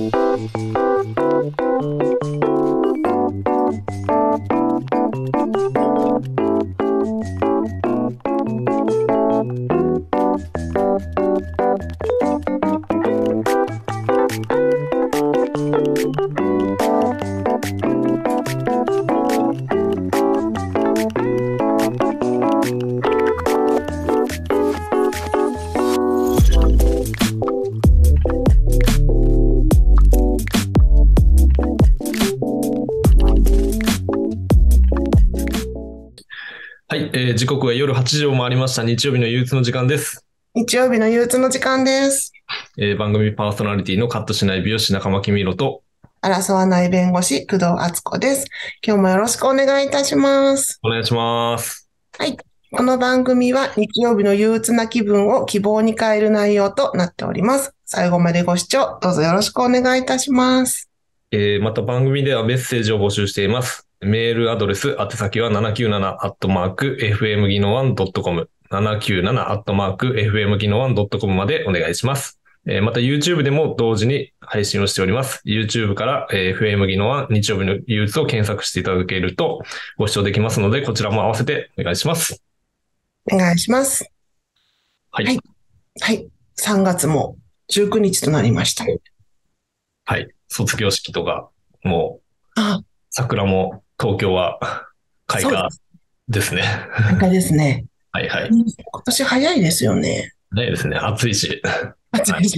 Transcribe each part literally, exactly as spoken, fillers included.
はい、えー時刻は夜はちじを回りました。日曜日の憂鬱の時間です。 日曜日の憂鬱の時間です。 えー番組パーソナリティのカットしない美容師中間公弘と、 争わない弁護士、工藤敦子です。今日もよろしくお願いいたします。 お願いします。 はい。この番組は日曜日の憂鬱な気分を希望に変える内容となっております。最後までご視聴どうぞよろしくお願いいたします。 えーまた番組ではメッセージを募集しています。メールアドレス、宛先はななきゅうななアットマークエフエムギノワンドットコム、ななきゅうななアットマークエフエムギノワンドットコムまでお願いします。えーまた YouTube でも同時に配信をしております。YouTube から、えー エフエム ギノワン日曜日の憂鬱を検索していただけるとご視聴できますので、こちらも合わせてお願いします。 お願いします。 はい。 はい。はい。さんがつもじゅうくにちとなりました。 はい。卒業式とか、もう、 あ、 桜も東京は開花そうです。 ですね。 なんかですね。 はいはい。 今年早いですよね。 ねですね。暑いし。 暑いし。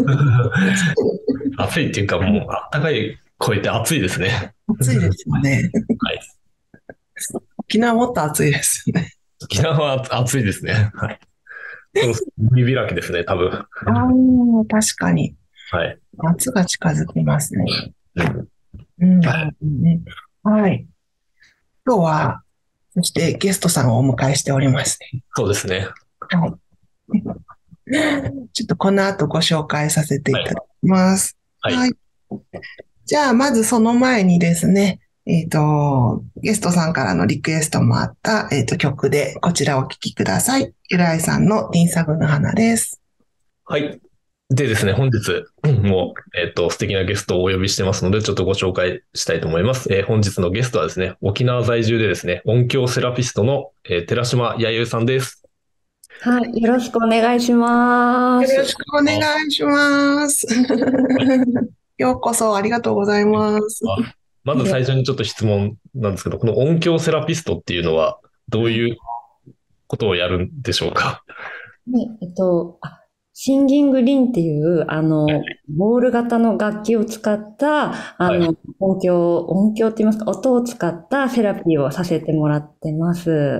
暑いっていうかもう、暖かい超えて暑いですね。 暑いですよね。 はい。 沖縄もっと暑いですよね。 沖縄は暑いですね。はい。そろそろ海開きですね、多分。 ああ、確かに。 はい。 夏が近づきますね。 うんうん、 はい。 ねはい。今日は、そしてゲストさんをお迎えしておりますね。 そうですね。 はい。ちょっとこの後ご紹介させていはい。 ただきます。 はい。 はい。じゃあ、まずその前にですね、えっと、ゲストさんからのリクエストもあった、えっと、曲でこちらをお聴きください。ゆらいさんのティンサグの花です。 はい。でですね、本日も、えっと、素敵なゲストをお呼びしてますので、ちょっとご紹介したいと思います。えー本日のゲストはですね、沖縄在住でですね、音響セラピストの、えー寺島弥生さんです。 はい、よろしくお願いします。 よろしくお願いします。ようこそありがとうございます。 あまず最初にちょっと質問なんですけど、この音響セラピストっていうのはどういうことをやるんでしょうか？ ね、えっと、あ、シンギングリンっていう、あの、ボール型の楽器を使った、あはい。 の、音響、音響って言いますか、音を使ったセラピーをさせてもらってます。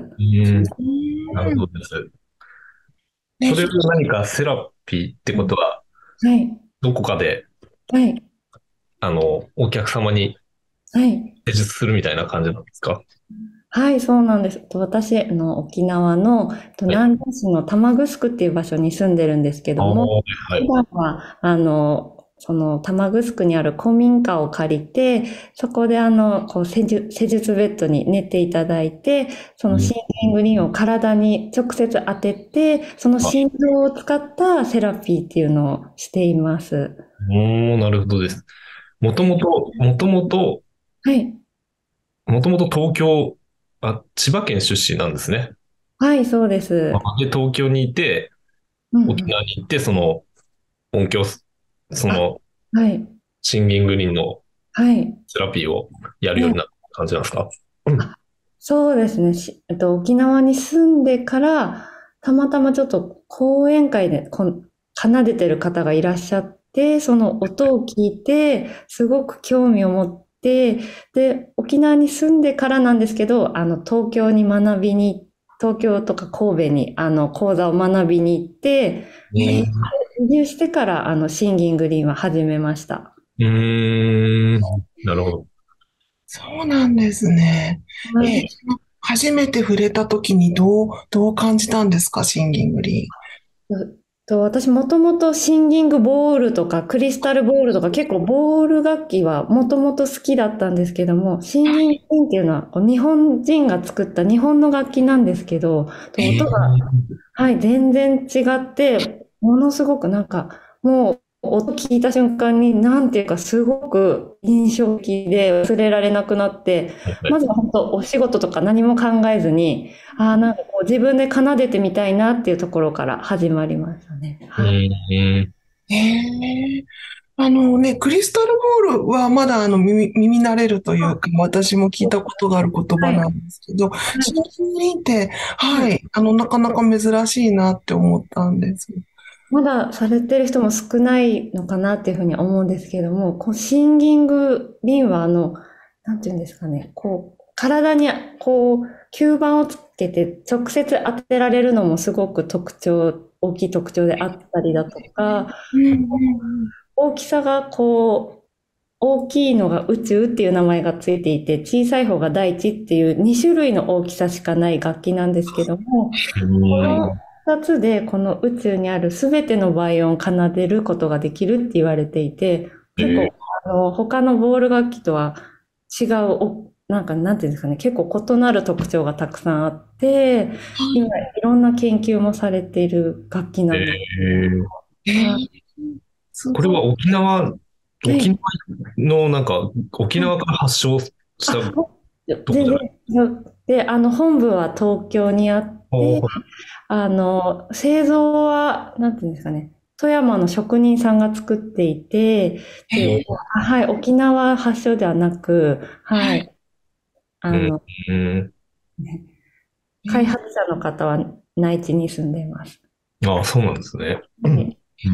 うん、 うなるんほどです。 ね、 それを何かセラピーってことは、 はい、 どこかで、 はい、 あの、お客様にはい。 施術するみたいな感じなんですか？ はい、そうなんです。と私、あの、沖縄の、とはい。 南城市の玉城っていう場所に住んでるんですけああ、 ども、普はい。 段は、あの、その玉城にある古民家を借りて、そこであの、こう施術、施術ベッドに寝ていただいて、そのうんシンギングリンを体に直接当てて、そのあ、 心臓を使ったセラピーっていうのをしています。 おー、なるほどです。もともと、もともと、 はい。 もともと東京、あ、千葉県出身なんですね。 はい、そうです。 あで、東京にいて、沖うんうん。 縄に行って、その音響、そあ、 のはい。 シンギングリンのはい。 セラピーをやるようになった感じなんですか？うん。 そうですね。しえっと、沖縄に住んでから、たまたまちょっと講演会でこん奏でてる方がいらっしゃって、その音を聞いて、すごく興味を持って、で、沖縄に住んでからなんですけど、あの、東京に学びに、東京とか神戸に、あの、講座を学びに行って、で、 ね移住してから、あの、シンギングリーンは始めました。 うーん。なるほど。 そうなんですね。えーはい。 初めて触れた時にどう、どう感じたんですか、シンギングリうと、私もともとシンギングボールとかクリスタルボールとか結構ボール楽器はもともと好きだったんですけども、シンギングリンっていうのはこう日本人が作った日本の楽器なんですけど、と音が、 ええはい、全然違って、ものすごくなんかもう音聞いた瞬間に、なんていうか、すごく印象的で忘れられなくなって、 はい。 まずは本当お仕事とか何も考えずに、ああ、なんかこう自分で奏でてみたいなっていうところから始まりましたね。 うはい。 ん。 ええ、あのね、クリスタルボールはまだあの耳、耳慣れるというか、私も聞いたことがある言葉はい。 なんですけど、 はい。 新人って、 はい。 はい、あの、なかなか珍しいなって思ったんです。 まだされてる人も少ないのかなっていうふうに思うんですけれども、こうシンギングリンはあの、なんていうんですかね、こう、体にこう、吸盤をつけて直接当てられるのもすごく特徴、大きい特徴であったりだとか、 うんうん大きさがこう、大きいのが宇宙っていう名前がついていて、小さい方が大地っていうに種類の大きさしかない楽器なんですけども、 うこのん。 ふたつでこの宇宙にあるすべての倍音を奏でることができるって言われていて、結構えあの他のボール楽器とは違う、おなんかなんていうんですかね、結構異なる特徴がたくさんあって、今いろんな研究もされている楽器ー、 なんです。 えー、 えはえ、すこれはごい。 沖縄、 い。 沖縄のなんか、沖縄から発祥したあ、全然とこじゃない？ 違う。で、あの本部は東京にあって、 おー、 あの、製造は、なんていうんですかね、富山の職人さんが作っていて、で、 おー、 はい、沖縄発祥ではなく、はい、 うん、 あの、 うん。 ね、開え発者の方は内地に住んでいます。 ああ、そうなんですね。うん。 はい。 うん。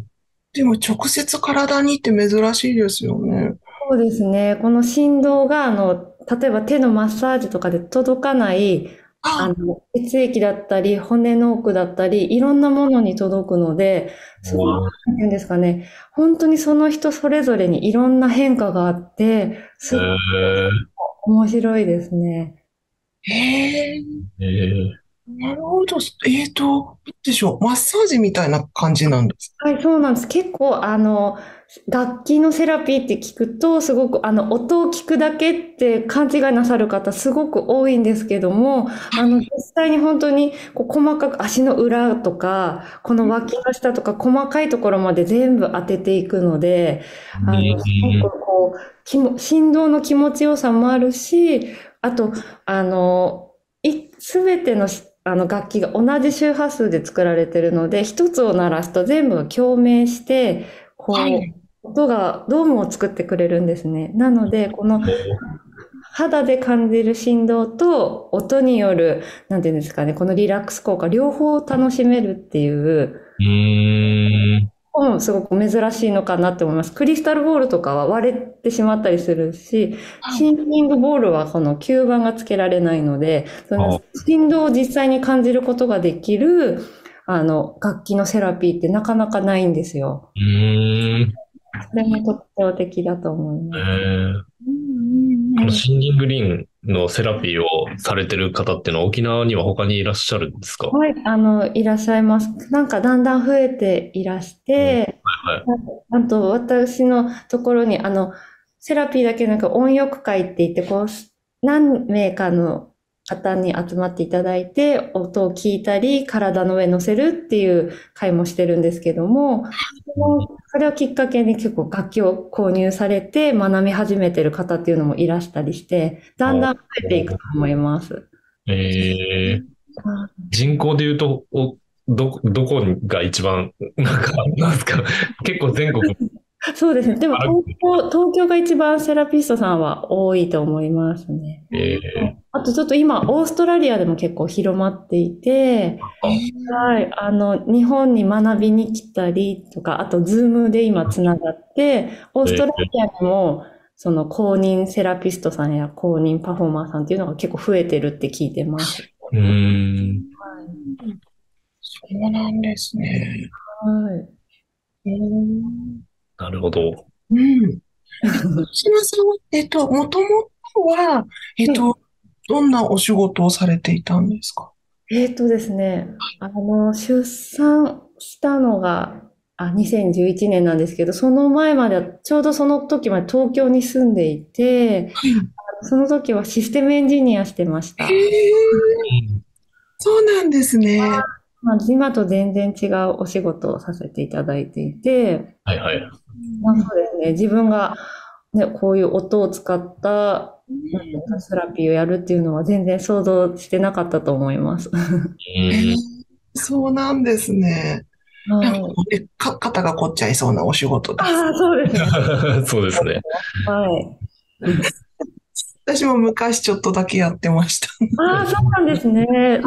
でも直接体にって珍しいですよね。 そうですね。この振動が、あの、例えば手のマッサージとかで届かない、ああ、 の、血液だったり、骨の奥だったり、いろんなものに届くので、すごい、 おー、 なんていうんですかね。本当にその人それぞれにいろんな変化があって、 えすっごいー、 面白いですね。 ええ、 えー、 なるほど。えっと、どうでしょう。マッサージみたいな感じなんですはい、そうなんです。結構、あの、楽器のセラピーって聞くと、すごく、あの、音を聞くだけって勘違いなさる方すごく多いんですけども、あの、実際に本当に、こう、細かく足の裏とか、この脇の下とか、細かいところまで全部当てていくので、 うあの、すごくん。 こう、気も、振動の気持ちよさもあるし、あと、あの、い、すべてのしあの楽器が同じ周波数で作られているので、一つを鳴らすと全部が共鳴して、こはい。 う、音が、ドームを作ってくれるんですね。なので、この肌で感じる振動と音による、なんていうんですかね、このリラックス効果、両方楽しめるっていう、 うーん。 うん、すごく珍しいのかなって思います。クリスタルボールとかは割れてしまったりするし、シンキングボールはこの吸盤がつけられないので、そのあ、 振動を実際に感じることができる、あの、楽器のセラピーってなかなかないんですよ。 うーん。 それも特徴的だと思いえます。 ー、 うんうんうん。 このシンギングリンのセラピーをされてる方っていうのは沖縄には他にいらっしゃるんですか？ はい、あの、いらっしゃいます。なんかだんだん増えていらしうん。 て、 はい。 あと私のところに、あの、セラピーだけでなく音浴会って言って、こう、何名かの方に集まっていただいて、音を聞いたり、体の上に乗せるっていう会もしてるんですけども、そのそれをきっかけに結構楽器を購入されて学び始めてる方っていうのもいらしたりして、だんあ、 だん増えていくと思います。 えー、人口で言うと、お、ど、どこが一番、なんか、なんですか？結構全国そうですね。でもある。 東京、東京が一番セラピストさんは多いと思いますね。 えあとちょっと今、オーストラリアでも結構広まっていて、 ー、あ、 はい、あの、日本に学びに来たりとか、あと、ズームで今つながって、オーストラえー、 リアにも、その公認セラピストさんや公認パフォーマーさんっていうのが結構増えてるって聞いてます。 うーん、 そうなんですね。 はい。 うん。 なるほど。 うん。島さんは、えっと、もともとは、えっはい。 と、どんなお仕事をされていたんですか？ えーとですね、あの、出産したのが、あ、にせんじゅういちねんなんですけど、その前までは、ちょうどその時まで東京に住んでいて、 はい。 その時はシステムエンジニアしてましへた。 え、そうなんですね。 まあ、今と全然違うお仕事をさせていただいていて、 はいはい。 まあ、そうですね。自分が、ね、こういう音を使ったなんていうかセラピーをやるっていうのは全然想像してなかったと思います。 えーうん。 そうなんですね。なんか、 はい。 えか、肩が凝っちゃいそうなお仕事です。 ああ、そうですね。 そうですね。 はい。 私も昔ちょっとだけやってました。 ああ、そうなんですね。 はい。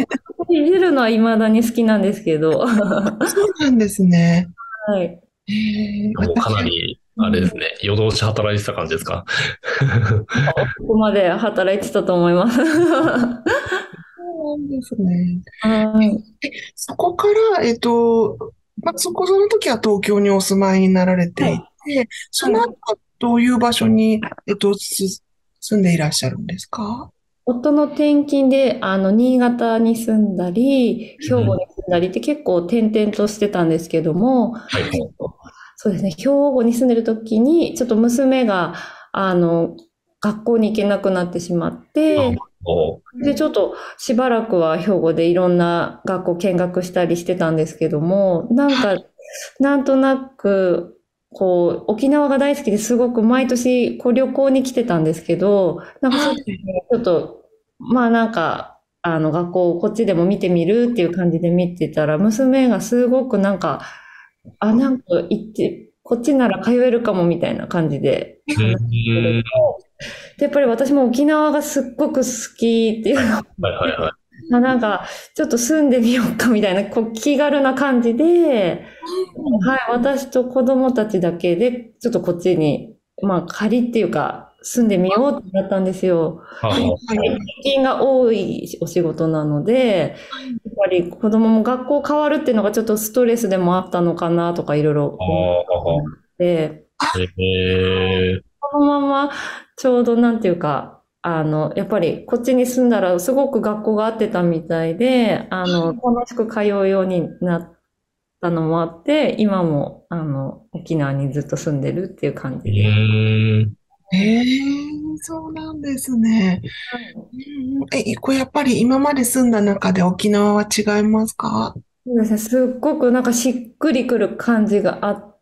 いじるのは未だに好きなんですけど。はそうなんですね。 い。 えー、 もうかな私、 り、 うん、 あれですね。夜通し働いてた感じですか？ ここまで働いてたと思います。はそうなんですね。 い。 え、そこから、えっと、まあ、そこ、その時は東京にお住まいになられていはい。 て、その後、 はい。 どういう場所に、えっと、す住んでいらっしゃるんですか？ 夫の転勤で、あの、新潟に住んだり、兵うん。 庫に住んだりって結構転々としてたんですけども、 はいはい。 そうですね、兵庫に住んでる時に、ちょっと娘が、あの、学校に行けなくなってしまっあ、 て、 お、 で、ちょっとしばらくは兵庫でいろんな学校見学したりしてたんですけども、なんか、なんとなく、こう、沖縄が大好きですごく毎年こう旅行に来てたんですけど、なんかそっちではい。 ちょっと、まあなんか、あの学校をこっちでも見てみるっていう感じで見てたら、娘がすごくなんか、あ、なんか行って、こっちなら通えるかもみたいな感じでう話してくれて、 ん。 で、やっぱり私も沖縄がすっごく好きっていうのはいはいはい。 まあ、なんか、ちょっと住んでみようかみたいな、こう、気軽な感じで、はい、私と子供たちだけで、ちょっとこっちに、まあ、仮っていうか、住んでみようってなったんですよ。 はい、 はあははい、 転勤が多いお仕事なので、やっぱり子供も学校変わるっていうのがちょっとストレスでもあったのかなとかいろいろあ、 思っはあ。 て、 ええ、 このままちょうどなんていうか、あの、やっぱりこっちに住んだらすごく学校が合ってたみたいで、あの、楽しく通うようになったのもあって、今も、あの、沖縄にずっと住んでるっていう感うじです。 ーん。 ええ、そうなんですね。うん、え、これやっぱり今まで住んだ中で沖縄は違いますか？ そうですね。すっごくなんかしっくりくる感じがあって、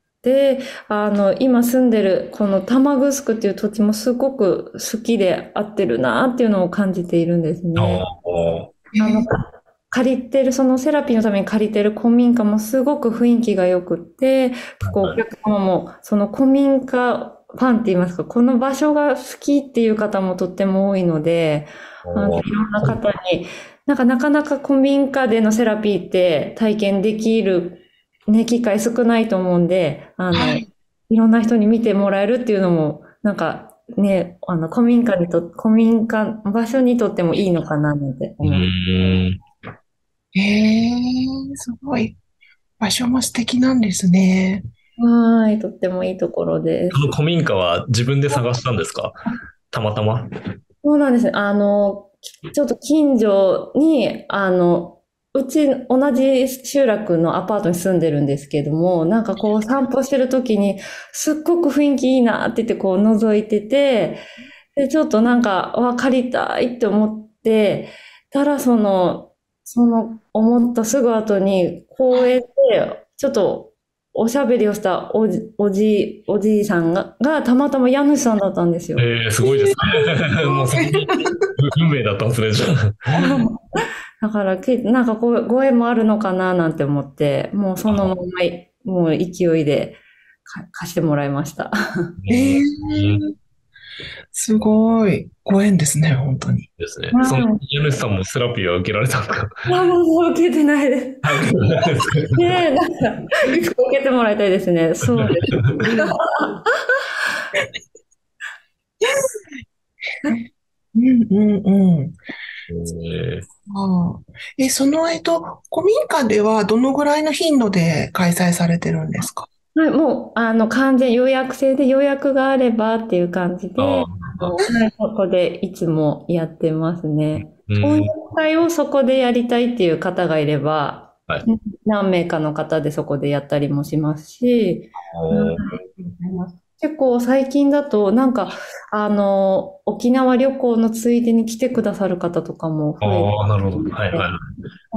あの、今住んでるこの玉城っていう土地もすごく好きで合ってるなっていうのを感じているんですあね。 あ、 あの、 ええ、 借りてる、そのセラピーのために借りてる古民家もすごく雰囲気が良くって、結構お客様もその古民家ファンって言いますか、この場所が好きっていう方もとっても多いので、あの、いろんな方に、なんかなかなか古民家でのセラピーって体験できる、ね、機会少ないと思うんで、あの、 はい。 いろんな人に見てもらえるっていうのも、なんかね、あの、古民家にと、古民家、場所にとってもいいのかななんてう思う。 ーん。 ええ、すごい。場所も素敵なんですね。 はい、とってもいいところです。 その古民家は自分で探したんですか？たまたま。 そうなんですね。あの、ちょっと近所に、あの、うち同じ集落のアパートに住んでるんですけども、なんかこう散歩してる時に、すっごく雰囲気いいなって言ってこう覗いてて、で、ちょっとなんか、わ、借りたいって思って、たらその、その思ったすぐ後に公園で、ちょっとおしゃべりをしたおじ、おじ、おじいさんが、がたまたま家主さんだったんですよ。 ええ、すごいですね。もうそこに運命だったんですね、じゃあ。 だから、けなんかご、ご縁もあるのかななんて思って、もうそのままい、もう勢いでか貸してもらいました。 えええ、 え、すごい。ご縁ですね、本当に。 ですね。そのはい。 家主さんもセラピーは受けられたんですか？ いや、もう受けてないです。 あ、受けられないですか？ ねえ、なんか、いつか受けてもらいたいですね。そうです。 うんうんうん。 ええ、 ああ。え、その、えっと、古民家ではどのぐらいの頻度で開催されてるんですか？ はい、もう、あの、完全予約制で予約があればっていう感じあで、あの、 あ、 はい、そこでいつもやってますね。音うん。 楽会をそこでやりたいっていう方がいれば、 はい。 何名かの方でそこでやったりもしますし、はい、結構最近だと、なんか、あの、沖縄旅行のついでに来てくださる方とかも増えてああ、なるほど。 いて、 はいはいはい。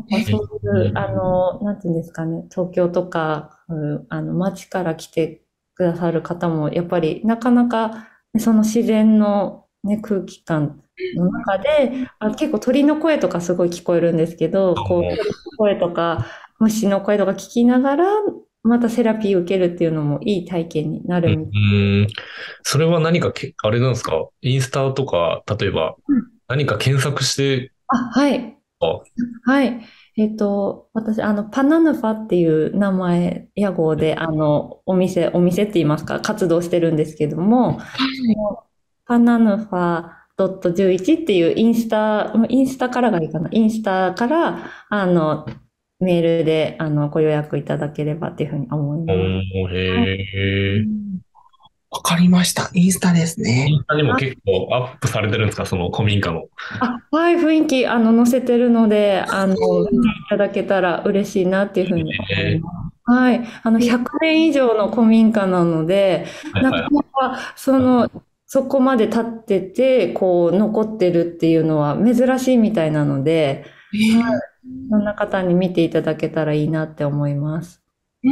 まあ、そういう、あの、なんていうんですかね、東京とか、うん、あの、街から来てくださる方も、やっぱりなかなか、ねその自然のね、空気感の中で、あ、結構鳥の声とかすごい聞こえるんですけど、こう、鳥の声とか、虫の声とか聞きながら、またセラピーを受けるっていうのもいい体験になうるみたい。 ん。それは何かけ、あれなんですか？インスタとか、例えば、何か検索して、 あ、はい。 あ、 はい。えっと、私、あの、パナヌファっていう名前、屋号で、あの、お店、お店って言いますか、活動してるんですけども、そのパナヌファ じゅういち っていうインスタ、インスタからがいいかな、インスタから、あの、メールで、あの、ご予約いただければっていうふうに思いおます。 ー、 はい。 へえ。 わかりました。インスタですね。 インスタにも結構アップされてるんですか？その古民家の。 あ、はい、雰囲気、あの、載せてるので、あの、見ていただけたら嬉しいなっていうふうに思いえます。はい。あの、ひゃくねん以上の古民家なので、なかはいはい。 なか、その、そこまで経ってて、こう、残ってるっていうのは珍しいみたいなので、 えー、 そんな方に見ていただけたらいいなって思います。 うん。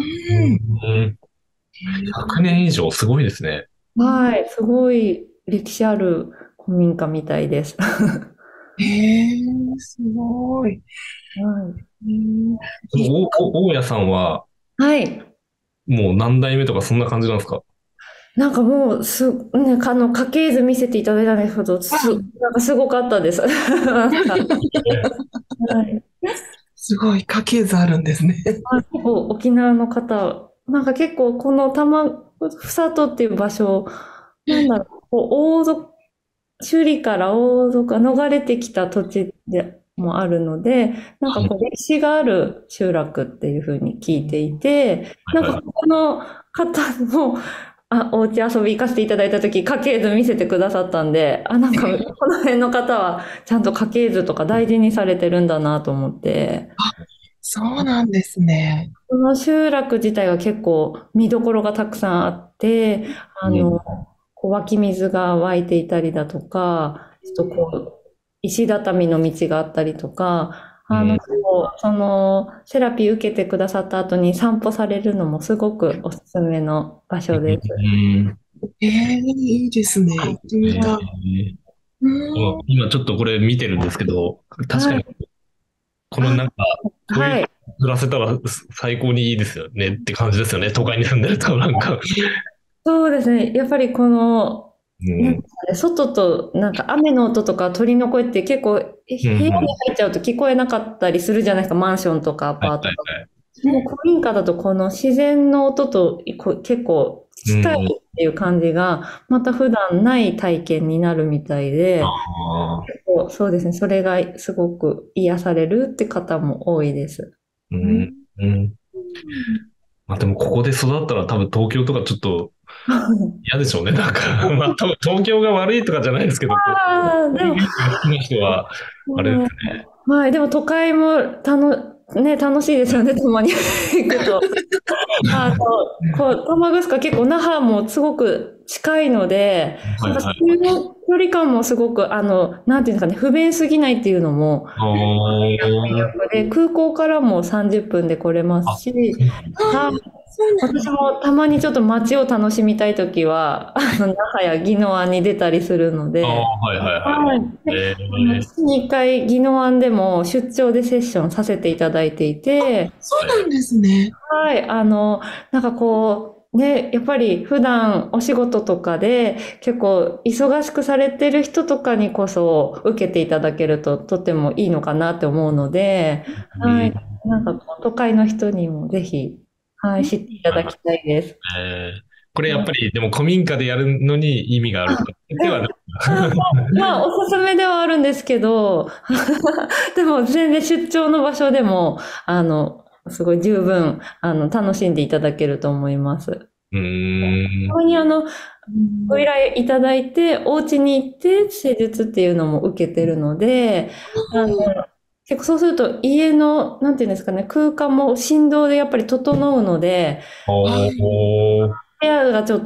うん。ひゃくねん以上、すごいですね。 はい。すごい歴史ある古民家みたいです。はえー、すごい。 い。 うん、 そのおお大家さんは、 はい。 もう何代目とかそんな感じなんですか？ なんかもう、す、ね、あの、家系図見せていただいたんですけど、す、 あ、 なんかすごかったです。なんか、はい。 すごい家系図あるんですね。 あ、結構沖縄の方、なんか結構この玉、ふとっていう場所、なんだろう、こう王族、首里から王族が逃れてきた土地でもあるので、なんかこう歴史がある集落っていうふうに聞いていて、なんかここの方も、あ、お家遊び行かせていただいたとき、家系図見せてくださったんで、あ、なんかこの辺の方はちゃんと家系図とか大事にされてるんだなと思って、 そうなんですね。 この集落自体は結構見どころがたくさんあって、あの、こう湧き水が湧いていたりだとか、ちょっとこう、石畳の道があったりとか、あの、 うん。 こうその、セラピー受けてくださった後に散歩されるのもすごくおすすめの場所です。 うんええ、いいですね。行ってみたい。 えうーん。 今ちょっとこれ見てるんですけど、確かにはい。あ、 このなんか、こういうはい。 暮らせたら最高にいいですよねって感じですよね。都会に住んでるとなんか。 そうですね。やっぱりこの、 うん。 なんですかね、外となんか雨の音とか鳥の声って結構えうん。 部屋に入っちゃうと聞こえなかったりするじゃないですか。マンションとかアはいパートとか。 はいはい。 でも古民家だとこの自然の音とこ結構近いうん。 っていう感じがまた普段ない体験になるみたいで、 ああ。 結構そうですね。それがすごく癒されるって方も多いです。 ううん。 ん。うん。まあでもここで育ったら多分東京とかちょっと嫌でしょうね。なんか、まあと東京が悪いとかじゃないですけど、こう、 ああ、でも、 雰囲気が好きな人は、あれですね。 はい、でも都会もたの、ね、楽しいですよね、たまに行くと。あの、こう、玉城結構那覇もすごく近いので、 はいはい。 なんかそういう距離感もすごく、あの、なんていうんですかね、不便すぎないっていうのも、 あーで、空港からもさんじゅっぷんで来れますあ、 し、 そうなんだ。 あ、 はい、 そうなんだ。 私もたまにちょっと街を楽しみたいときは、あの、那覇や宜野湾に出たりするのああ、 で、 はいはいはい。 はい。で、 えあの、 ー、 月にいっかい、宜野湾でも出張でセッションさせていただいていて、 そうなんですね。 はい、あの、なんかこう、ね、やっぱり普段お仕事とかで結構忙しくされてる人とかにこそ受けていただけるととてもいいのかなって思うので、はい、 うん、 なんかこう都会の人にもぜひ、はい、知っていたはいはい。 だきたいです。 えー、これやっぱり、でも古民家でやるのに意味があるとかではなあ、まあ、おすすめではあるんですけど、でも全然出張の場所でも、あの、すごい十分、あの、楽しんでいただけると思います。 うーん。 たまにあの、 うん。 ご依頼いただいて、お家に行って施術っていうのも受けてるので、あの、結構そうすると家の、なんていうんですかね、空間も振動でやっぱり整うので、 あ、 おー。 部屋がちょっと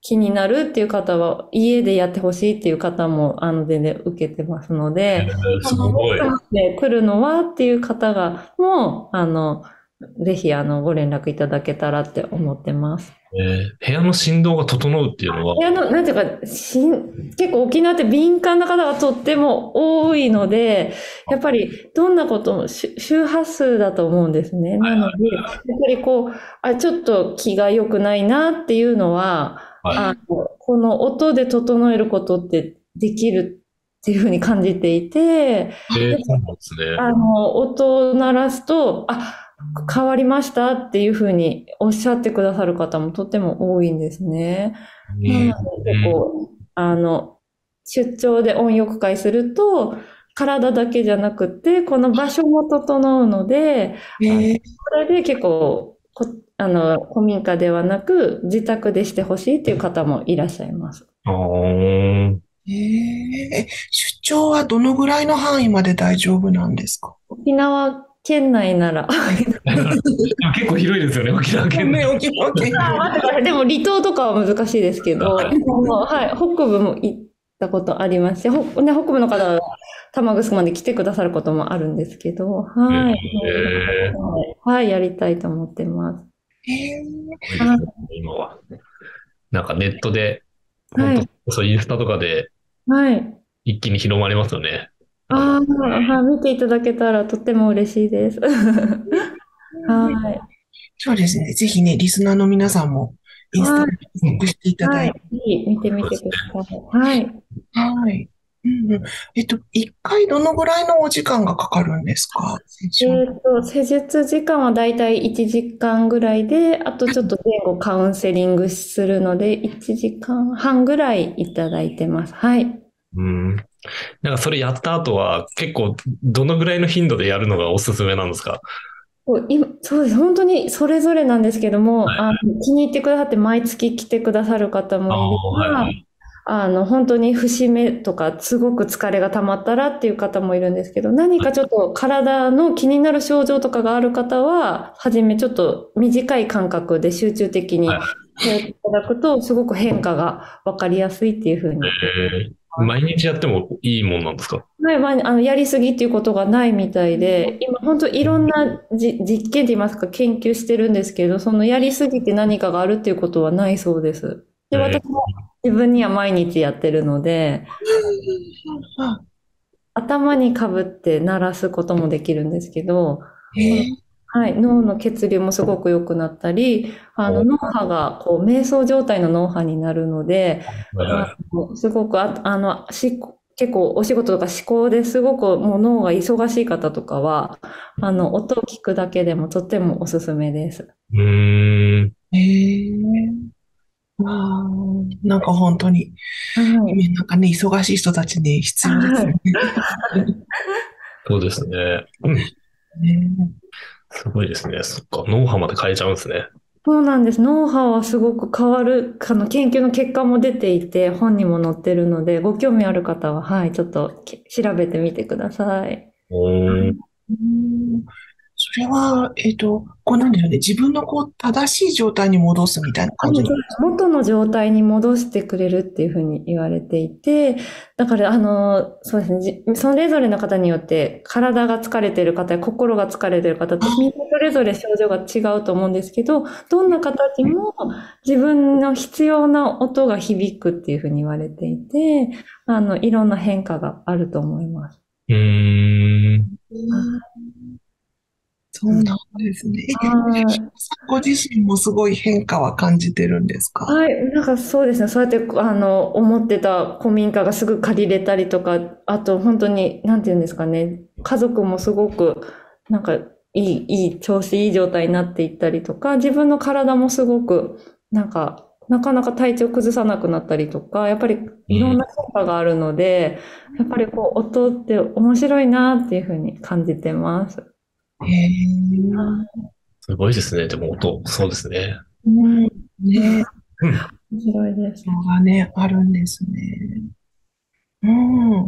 気になるっていう方は、家でやってほしいっていう方も、あの、全然受けてますので、 すごい。 で来るのはっていう方が、もう、あの、ぜひ、あの、ご連絡いただけたらって思ってます。 えー、部屋の振動が整うっていうのは、 部屋の、なんていうか、しん、結構沖縄って敏感な方がとっても多いので、やっぱりどんなこともし周波数だと思うんですね。なので、やっぱりこう、あ、ちょっと気が良くないなっていうのは、 はいあの、この音で整えることってできるっていうふうに感じていて、 えー、そうなんですね。 あの、音を鳴らすと、あ、変わりましたっていうふうにおっしゃってくださる方もとても多いんですね。なので結構、あの、出張で音浴会すると、体だけじゃなくて、この場所も整うので、 えー、 それで結構、こあの、古民家ではなく、自宅でしてほしいっていう方もいらっしゃいます。 あーえー、え出張はどのぐらいの範囲まで大丈夫なんですか？ 沖縄県内なら、 結構広いですよね、沖縄県内。 ね、沖縄県あ、待ってください。でも離島とかは難しいですけど、あのはい、北部も行ったことありますし、ほね、北部の方は玉城まで来てくださることもあるんですけど、はい。 えーはい、やりたいと思ってます。 え今は。なんかネットで、 はい本当そうインスタとかではい。 一気に広まりますよね。 ああ、はい、見ていただけたらとっても嬉しいです。はい。 そうですね。ぜひね、リスナーの皆さんもインスタにチェックしていただはいい。 て。 ぜひ見てみてください。はい。 はい。うんうん、えっと、一回どのぐらいのお時間がかかるんですか？セッション。 えっと、施術時間はだいたいいちじかんぐらいで、あとちょっと前後カウンセリングするので、いちじかんはんぐらいいただいてます。はい。 うん。なんかそれやった後は結構どのぐらいの頻度でやるのがおすすめなんですか？ そう今そうです。本当にそれぞれなんですけども、あの、気に入ってくださって毎月来てくださる方もいれば、 はい。 あの、本当に節目とか、すごく疲れが溜まったらっていう方もいるんですけど、何かちょっと体の気になる症状とかがある方は、はじめちょっと短い間隔で集中的にやっていただくと、すごく変化がわかりやすいっていうふうに。 えー毎日やってもいいもんなんですか？ はい、まあ、あの、やりすぎっていうことがないみたいで、今本当いろんなじ実験って言いますか、研究してるんですけど、そのやりすぎて何かがあるっていうことはないそうです。で、私も自分には毎日やってるので、 あ、 頭にかぶって鳴らすこともできるんですけど、 えー、 はい、脳の血流もすごく良くなったり、あの脳波がこう瞑想状態の脳波になるので、あのすごくあ、あの、し、結構お仕事とか思考ですごくもう脳が忙しい方とかは、あの、音を聞くだけでもとってもおすすめです。 うーん。 えー、あー、なんか本当に、 はい。 今なんかね、忙しい人たちに必要ですね。 そうですね。うんねすごいですね。そっか。脳波まで変えちゃうんですね。 そうなんです。脳波はすごく変わる、あの、研究の結果も出ていて、本にも載ってるので、ご興味ある方は、はい、ちょっとき調べてみてください。 おーうんそれは、えっと、こうなんでしょうね。自分のこう、正しい状態に戻すみたいなあの感じなんですか？ 元の状態に戻してくれるっていうふうに言われていて、だから、あの、そうですね、じそれぞれの方によって、体が疲れてる方や心が疲れてる方って、みんなそれぞれ症状が違うと思うんですけど、どんな方にも自分の必要な音が響くっていうふうに言われていて、あの、いろんな変化があると思います。 うーん。 うんそうなんですね。え、 はいご自身もすごい変化は感じてるんですか？ はい、なんかそうですね、そうやって、あの、思ってた古民家がすぐ借りれたりとか、あと本当に、なんていうんですかね、家族もすごく、なんか、いい、いい、調子いい状態になっていったりとか、自分の体もすごく、なんか、なかなか体調崩さなくなったりとか、やっぱりいろんな変化があるので、やっぱりこう、音って面白いなっていうふうに感じてます。 へえ。 すごいですね。でも音、そうですね。 うん。ね、 うん。 面白いです。 のがね、あるんですね。うん。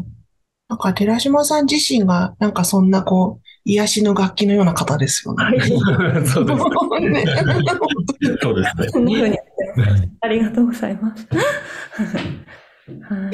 なんか寺島さん自身が、なんかそんなこう、癒しの楽器のような方ですよね。 はい。 そうですね。 ねそうですね。 そんな風に言ってありがとうございます。はい。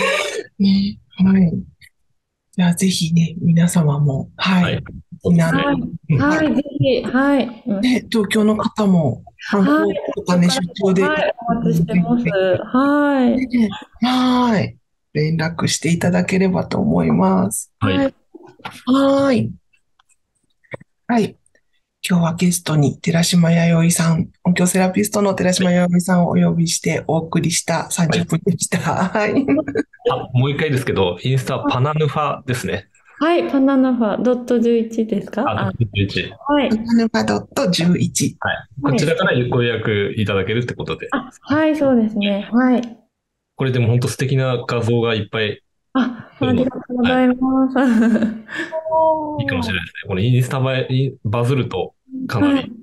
ね、はい。じゃあぜひね、皆様も、ははい。 い。 そうですはい。 ね。 はい、ぜひ、はい。 ね、東京の方も、観はい。 光とかね、出張で、 はい、お待ちしてます。はい。 ね、はい。連絡していただければと思います。 はい。 はい。 はい。はい。今日はゲストに寺島弥生さん、音響セラピストの寺島弥生さんをお呼びしてお送りしたさんじゅっぷんでした。はい。 あ、もう一回ですけど、インスタパナヌファですね。 はい、パナナファドットじゅういちですか？ あ、 あ、 じゅういち。 はい。 パナヌバドットじゅういち。 はい。こちらからご予約いただけるってことで。 あ、はい、そうですね。はい。 これでも本当素敵な画像がいっぱいあ、ありがとうございます。 いいかもしれないですね。これインスタ映え、インバズるとかなり。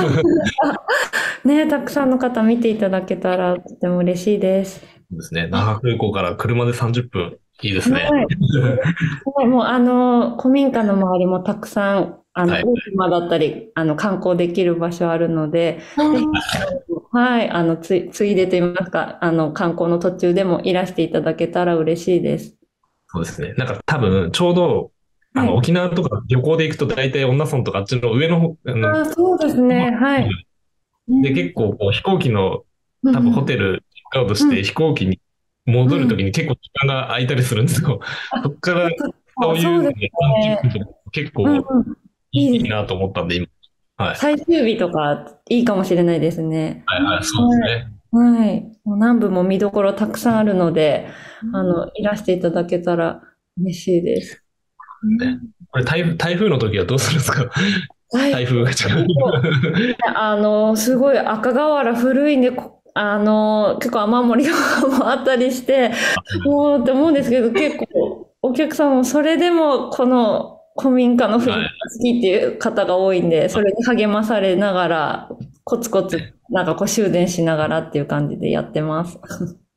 ね、たくさんの方見ていただけたらとても嬉しいです。 そうですね。那覇空港から車でさんじゅっぷん。いいですね。 はい。はいもう、あの、古民家の周りもたくさん、あの、 はい。 大島だったり、あの、観光できる場所あるので、ぜひ、はい、あの、つい、ついでと言いますか、あの、観光の途中でもいらしていただけたら嬉しいです。 そうですね。なんか多分、ちょうど、あの、 はい。 沖縄とか旅行で行くと大体女村とかあっちの上の方、あの、 あ、そうですね。はい。 で、結構こう飛行機の、多分うんうん。 ホテルチェックアウトしうん。 て飛行機に戻るときに結構時間が空いたりするんですよ。 あ、 そこからそういうそうですのでさんじゅっぷんね。 とか結うん構うん。いいです。 いいなと思ったんで、今。はい。 最終日とかいいかもしれないですね。 はいはい、そうですね。 はい。もう何部も見どころたくさんあるので、あの、いらしていただけたら嬉しいです。 ねこれ台風、台風の時はどうするんですか？ はい。 台風が近い。 あの、すごい赤瓦古いんで、こあの、結構雨漏りとかもあったりして、もうって思うんですけど、結構お客さんもそれでもこの古民家の雰囲気が好きっていう方が多いんで、それに励まされながら、コツコツ、なんかこう修繕しながらっていう感じでやってます。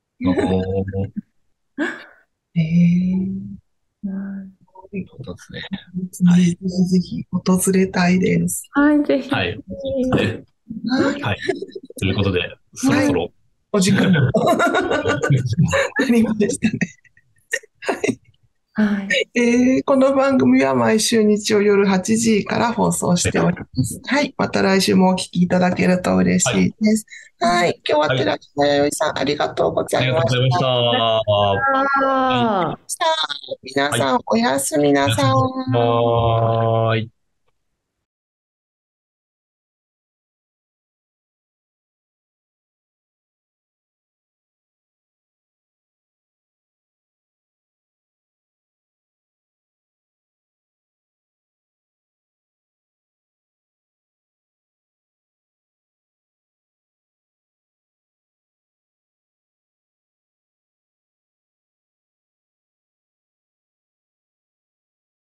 えー、 そうですね。 はい。ぜひぜひ訪れたいです。 はい、ぜひ。 はい。ねはい。 はい。ということで、そろそろ。 お時間ありましたね。はい。 はい。 えーこの番組は毎週日曜夜はちじから放送しております。はい。また来週もお聞きいただけると嬉しいです。はい。今日は寺島弥生さん、ありがとうござありがとういましございました。 ああ。 た。皆さん、おやすみなさい。 はーい。